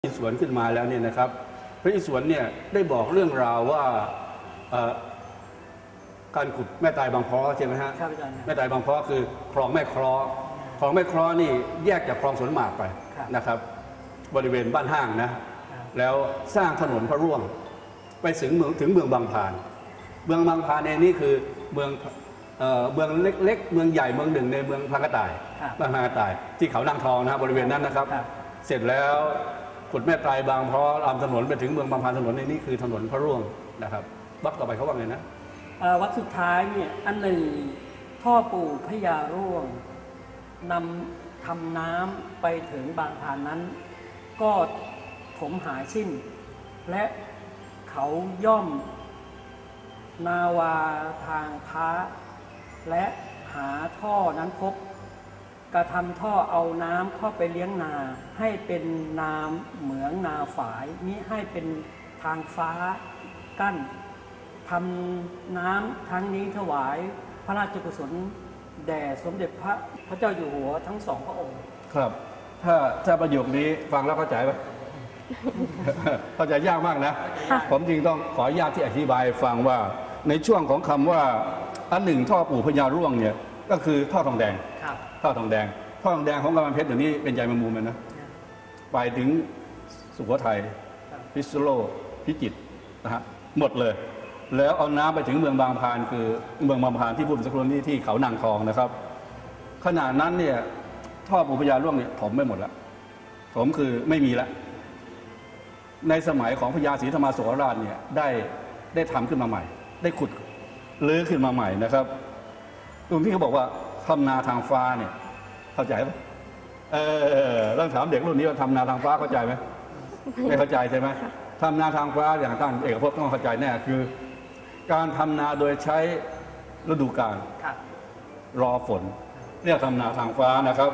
อิศวรขึ้นมาแล้วเนี่ยนะครับพระอิศวรเนี่ยได้บอกเรื่องราวว่าการขุดแม่ตายบางเพาะใช่ไหมฮะแม่ตายบางเพาะคือคลองแม่เคราะห์คลองแม่เคราะห์นี่แยกจากคลองสวนหมากไปนะครับบริเวณบ้านห้างนะแล้วสร้างถนนพระร่วงไปถึงเมืองบางพานเมืองบางพานนี่คือเมืองเล็กๆเมืองใหญ่เมืองหนึ่งในเมืองพังกระต่ายบ้านพังกระต่ายที่เขานางทองนะบริเวณนั้นนะครับเสร็จแล้วขุดแม่ตายบางเพราะลำถนนไปถึงเมืองบางพานถนนในนี้คือถนนพระร่วงนะครับวัดต่อไปเขาว่าไงนะวัดสุดท้ายเนี่ยอันหนึ่งท่อปู่พญาร่วงนำทำน้ำไปถึงบางพานนั้นก็ถมหายสิ้นและเขาย่อมนาวาทางค้าและหาท่อนั้นพบกระทำท่อเอาน้ำเข้าไปเลี้ยงนาให้เป็นนาเหมืองนาฝายมิให้เป็นทางฟ้ากั้นทำน้ำทั้งนี้ถวายพระราชกุศลแด่สมเด็จพระเจ้าอยู่หัวทั้งสองพระองค์ครับถ้าประโยคนี้ฟังแล้วเข้าใจไหม เข้าใจยากมากนะผมจริงต้องขออนุญาตที่อธิบายฟังว่าในช่วงของคำว่าอันหนึ่งท่อปู่พญาร่วงเนี่ยก็คือท่อทองแดงท่อทองแดงของกำแพงเพชรเดี๋ยวนี้เป็นใยแมงมุมเลยนะไปถึงสุโขทัยพิษณุโลกพิจิตรนะฮะหมดเลยแล้วเอาน้ำไปถึงเมืองบางพานคือเมืองบางพานที่พูดสักครู่นี้ที่เขานางทองนะครับขณะนั้นเนี่ยท่อปู่พญาร่วงเนี่ยถมไม่หมดแล้วถมคือไม่มีแล้วในสมัยของพญาศรีธรรมาโสราชเนี่ยได้ทำขึ้นมาใหม่ได้ขุดลื้อขึ้นมาใหม่นะครับตรงที่เขาบอกว่าทำนาทางฟ้าเนี่ยเข้าใจไหมต้องถามเด็กรุ่นนี้ว่าทำนาทางฟ้าเข้าใจไหมไม่เข้าใจใช่ไหมทำนาทางฟ้าอย่างท่านเอกภพต้องเข้าใจแน่คือการทำนาโดยใช้ฤดูกาลรอฝนเรียกทำนาทางฟ้านะครับ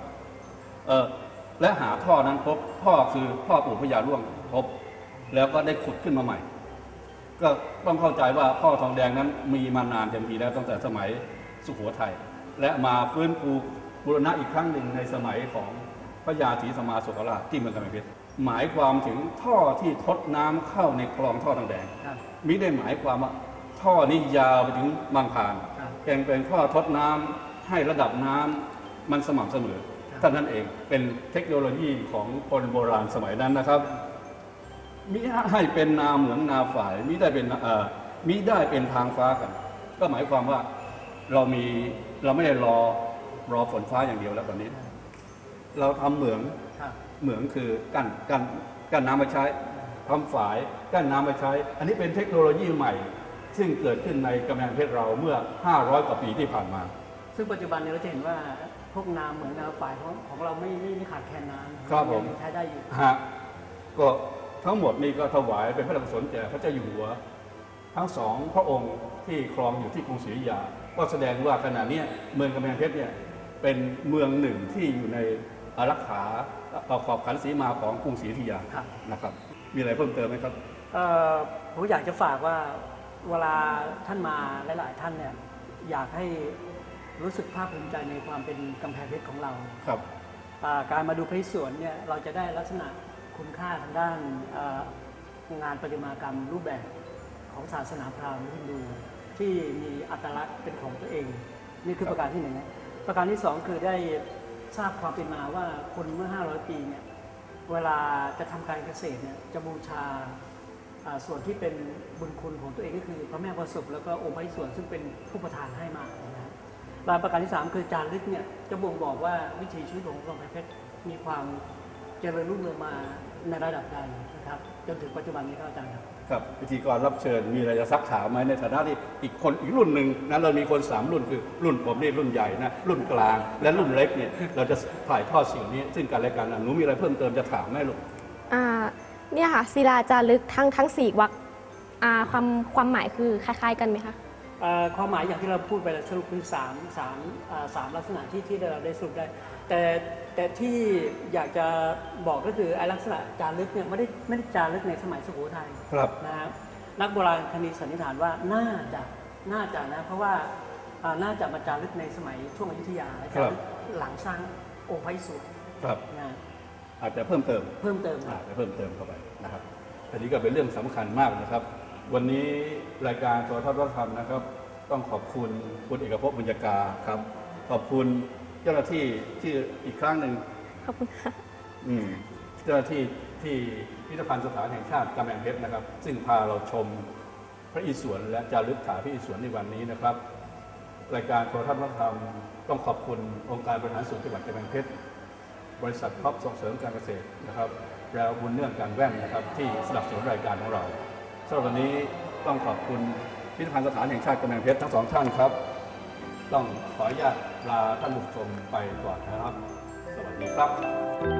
และหาท่อนั้นพบท่อคือท่อปู่พญาร่วงพบแล้วก็ได้ขุดขึ้นมาใหม่ก็ต้องเข้าใจว่าท่อทองแดงนั้นมีมานานเต็มทีแล้วตั้งแต่สมัยสุโขทัยและมาฟื้นฟูบูรณะอีกครั้งหนึ่งในสมัยของพระยาศรีธรรมาโสราชที่เมืองกำแพงเพชรหมายความถึงท่อที่ทดน้ำเข้าในคลองท่อทองแดงมิได้หมายความว่าท่อนี้ยาวไปถึงบางพานเป็นท่อทดน้ำให้ระดับน้ำมันสม่ำเสมอเท่านั้นเองเป็นเทคโนโลยีของคนโบราณสมัยนั้นนะครับมิให้เป็นนาเหมืองนาฝ่ายมิได้เป็นทางฟ้ากันก็หมายความว่าเราไม่ได้รอฝนฟ้าอย่างเดียวแล้วตอนนี้เราทำเหมืองคือกั้นน้ำมาใช้ทำฝายกั้นน้ำมาใช้อันนี้เป็นเทคโนโลยีใหม่ซึ่งเกิดขึ้นในกำแพงเพชรเราเมื่อ500กว่าปีที่ผ่านมาซึ่งปัจจุบันนี้เราจะเห็นว่าพวกน้ำเหมืองนาฝายของเราไม่ขาดแคลนน้ำครับผมใช้ได้อยู่ก็ทั้งหมดนี้ก็ถวายเป็นพระราชกุศลแด่พระเจ้าอยู่หัวทั้งสองพระองค์ที่ครองอยู่ที่กรุงศรีอยุธยาก็แสดงว่าขณะนี้เมืองกำแพงเพชรเนี่ยเป็นเมืองหนึ่งที่อยู่ในอารักขาขอบขันสีมาของกรุงศรีอยุธยานะครับมีอะไรเพิ่มเติมไหมครับผมอยากจะฝากว่าเวลาท่านมาหลายๆท่านเนี่ยอยากให้รู้สึกภาคภูมิใจในความเป็นกำแพงเพชรของเราครับการมาดูพระอิศวรเนี่ยเราจะได้ลักษณะคุณค่าทางด้านงานประติมากรรมรูปแบบของศาสนาพราหมณ์ฮินดูที่มีอัตลักษณ์เป็นของตัวเองนี่คือประการที่หนึ่งประการที่สองคือได้ทราบความเป็นมาว่าคนเมื่อ500 ปีเนี่ยเวลาจะทำการเกษตรเนี่ยจะบูชาส่วนที่เป็นบุญคุณของตัวเองก็คือพระแม่โพธิ์ศพแล้วก็องค์พระอิศวรซึ่งเป็นผู้ประทานให้มานะรายประการที่3คือจารึกเนี่ยจะบ่งบอกว่าวิถีชีวิตของกำแพงเพชรมีความเจริญรุ่งเรืองมาในระดับใดนะครับจนถึงปัจจุบันนี้ครับอาจารย์ครับพิธีกรรับเชิญมีอะไรจะซักถามไหมในฐานะที่อีกรุ่นหนึ่งนั้นเรามีคน3รุ่นคือรุ่นผมนี่รุ่นใหญ่นะรุ่นกลางและรุ่นเล็กเนี่ยเราจะถ่ายทอดสิ่งนี้ซึ่งกันและกันหนูมีอะไรเพิ่มเติมจะถามไหมลูกเนี่ยค่ะศิลาจารึกทั้ง4 วรรคความหมายคือคล้ายๆกันไหมคะความหมายอย่างที่เราพูดไปแล้วสรุปคือ3ลักษณะที่เราได้สรุปได้แต่ที่อยากจะบอกก็คือไอ้ลักษณะจารึกเนี่ยไม่ได้จารึกในสมัยสุโขทัยนะครับนักโบราณคดีสันนิษฐานว่าน่าจะนะเพราะว่าน่าจะมาจารึกในสมัยช่วงอยุธยาหลังสร้างองค์พระอิศวรนะอาจจะเพิ่มเติมเพิ่มเติมอาจจะเพิ่มเติมเข้าไปนะครับอันนี้ก็เป็นเรื่องสำคัญมากนะครับ วันนี้รายการโทรทัศน์วัฒนธรรมนะครับ ต้องขอบคุณคุณเอกภพบุญญากาครับ ขอบคุณเจ้าหน้าที่ที่อีกครั้งหนึ่งขอบคุณค่ะเจ้าหน้าที่ที่พิพิธภัณฑ์สถานแห่งชาติกำแพงเพชรนะครับ ซึ่งพาเราชมพระอิศวรและจารึกถาพระอิศวรในวันนี้นะครับ รายการโทรทัศน์วัฒนธรรมต้องขอบคุณองค์การบริหารส่วนจังหวัดกำแพงเพชรบริษัทท็อปส่งเสริมการเกษตรนะครับแล้วบุญเนื่องการแว่นนะครับที่สนับสนุนรายการของเราสำหรับวันนี้ต้องขอบคุณพิพิธภัณฑ์สถานแห่งชาติกำแพงเพชรทั้งสองท่านครับ ต้องขออนุญาตลาท่านผู้ชมไปก่อนนะครับ สวัสดีครับ